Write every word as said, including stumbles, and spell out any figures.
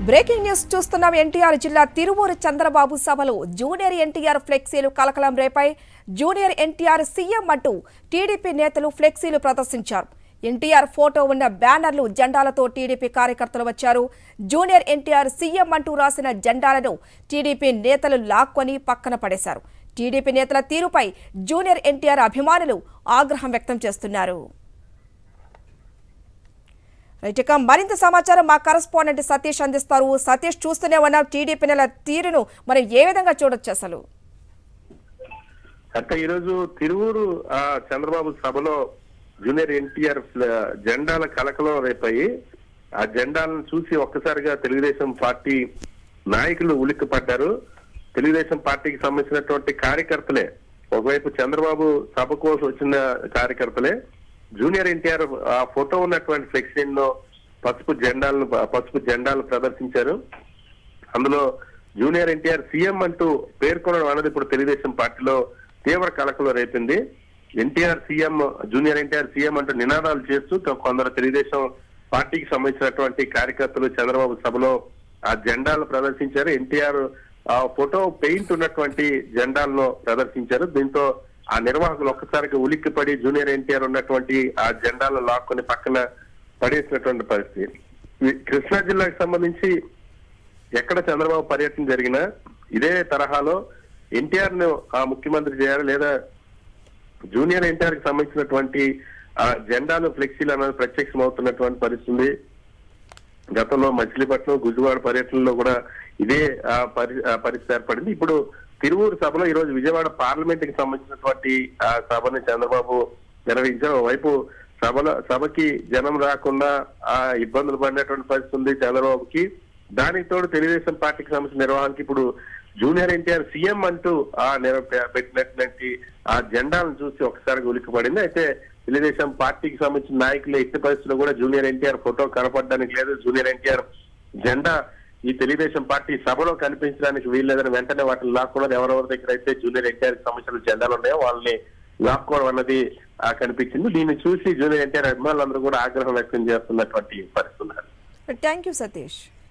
Breaking news చూస్తున్నాం. ఎన్టీఆర్ జిల్లా తిరువూరు చంద్రబాబు సభలో జూనియర్ ఎన్టీఆర్ ఫ్లెక్సీలు కలకలం రేపై జూనియర్ ఎన్టీఆర్ సీఎం అంటూ టీడీపీ నేతలు ఫ్లెక్సీలు ప్రదర్శించారు. ఎన్టీఆర్ ఫోటో ఉన్న బ్యానర్లు జెండాలతో టీడీపీ కార్యకర్తలు వచ్చారు. జూనియర్ ఎన్టీఆర్ సీఎం అంటూ రాసిన జెండాలను టీడీపీ నేతలు లాక్కొని పక్కన పడేశారు. టీడీపీ నేతల తీరుపై జూనియర్ ఎన్టీఆర్ అభిమానులు ఆగ్రహం వ్యక్తం చేస్తున్నారు. ఇక మరింత సమాచారం మా కరెస్పాండెంట్ సతీష్ అందిస్తారు. సతీష్, చూస్తూనే ఉన్న టీడీపీ నేతల తీరును మనం ఏ విధంగా చూడొచ్చు అసలు? అక్క ఈరోజు తిరువూరు చంద్రబాబు సభలో జూనియర్ ఎన్టీఆర్ జెండాల కలకలం రేపాయి. ఆ జెండాలను చూసి ఒక్కసారిగా తెలుగుదేశం పార్టీ నాయకులు ఉలిక్కిపడ్డారు. తెలుగుదేశం పార్టీకి సంబంధించినటువంటి కార్యకర్తలే, ఒకవైపు చంద్రబాబు సభ కోసం వచ్చిన కార్యకర్తలే జూనియర్ ఎన్టీఆర్ ఆ ఫోటో ఉన్నటువంటి సెక్షన్ లో పసుపు జెండాలను పసుపు జెండాలను ప్రదర్శించారు. అందులో జూనియర్ ఎన్టీఆర్ సీఎం అంటూ పేర్కొనడం అన్నది ఇప్పుడు తెలుగుదేశం పార్టీలో తీవ్ర కలకలం రేపింది. NTR CM junior NTR CM అంటూ నినాదాలు చేస్తూ కొందరు తెలుగుదేశం పార్టీకి సంబంధించినటువంటి కార్యకర్తలు చంద్రబాబు సభలో ఆ జెండాలను ప్రదర్శించారు. ఎన్టీఆర్ ఆ ఫోటో పెయింట్ ఉన్నటువంటి జెండాలను ప్రదర్శించారు. దీంతో ఆ నిర్వాహకులు ఒక్కసారిగా ఉలిక్కిపడి జూనియర్ ఎన్టీఆర్ ఉన్నటువంటి ఆ జెండాలను లాక్కొని పక్కన పడేసినటువంటి పరిస్థితి. కృష్ణా జిల్లాకు సంబంధించి ఎక్కడ చంద్రబాబు పర్యటన జరిగినా ఇదే తరహాలో ఎన్టీఆర్ ను ఆ ముఖ్యమంత్రి చేయాలి, లేదా జూనియర్ ఎన్టీఆర్ కి సంబంధించినటువంటి ఆ జెండాలు ఫ్లెక్సీలు అనేది ప్రత్యక్షం అవుతున్నటువంటి పరిస్థితి. గతంలో మచిలీపట్నం గుజువాడ పర్యటనలో కూడా ఇదే ఆ పరి పరిస్థితి ఏర్పడింది. ఇప్పుడు తిరువూరు సభలో ఈ రోజు విజయవాడ పార్లమెంట్ కి సంబంధించినటువంటి ఆ సభని చంద్రబాబు నిర్వహించారు. ఒకవైపు సభలో సభకి జనం రాకుండా ఆ ఇబ్బందులు పడినటువంటి పరిస్థితి ఉంది చంద్రబాబుకి. దానికి తోడు తెలుగుదేశం పార్టీకి సంబంధించిన నిర్వహణకి ఇప్పుడు జూనియర్ ఎన్టీఆర్ సీఎం అంటూ ఆ పెట్టినటువంటి ఆ జెండాలను చూసి ఒకసారి ఉలిక్కిపడింది. అయితే తెలుగుదేశం పార్టీకి సంబంధించిన నాయకులు ఎట్టి పరిస్థితుల్లో కూడా జూనియర్ ఎన్టీఆర్ ఫోటో కనపడడానికి లేదు, జూనియర్ ఎన్టీఆర్ జెండా ఈ తెలుగుదేశం పార్టీ సభలో కనిపించడానికి వీల్లేదని వెంటనే వాటిని లాక్కోవడం, ఎవరెవరి దగ్గర అయితే జూనియర్ ఎన్టీఆర్ సంబంధించిన జెండాలు ఉన్నాయో వాళ్ళని లాక్కోవడం అన్నది కనిపించింది. దీన్ని చూసి జూనియర్ ఎన్టీఆర్ అభిమానులందరూ కూడా ఆగ్రహం వ్యక్తం చేస్తున్నటువంటి పరిస్థితున్నారు. Thank you Satish.